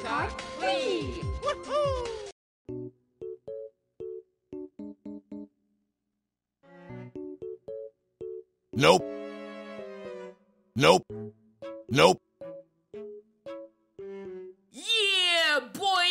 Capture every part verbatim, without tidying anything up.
MarioKart three! Woohoo! Nope. Nope. Nope. Yeah, boy!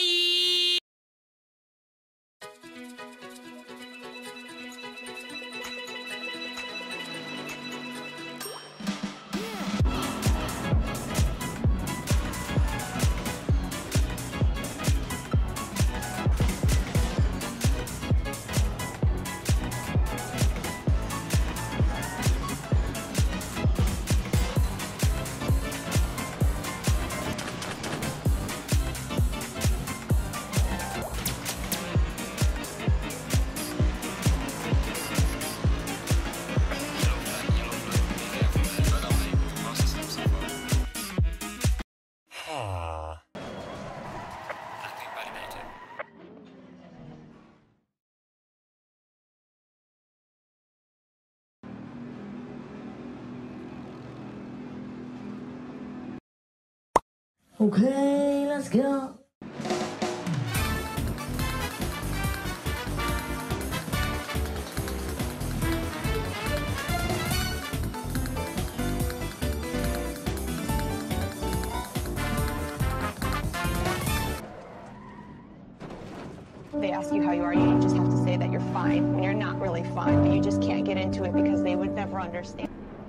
Okay, let's go. They ask you how you are, you just have to say that you're fine when you're not really fine, but you just can't get into it because they would never understand.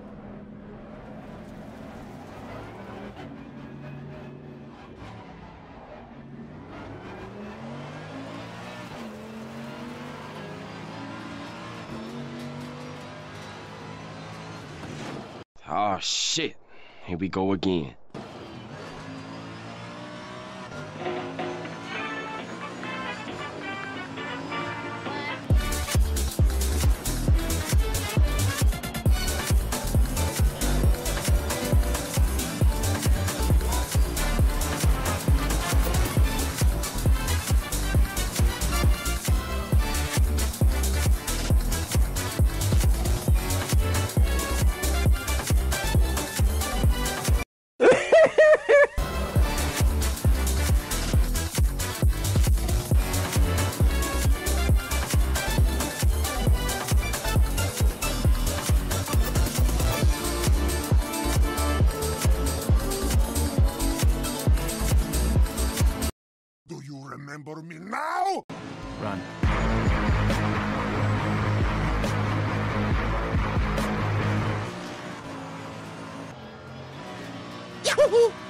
Oh shit, here we go again. Do you remember me now? Run. Yahoo!